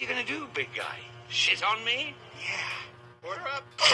You gonna do, big guy? Shit on me? Yeah. Order up.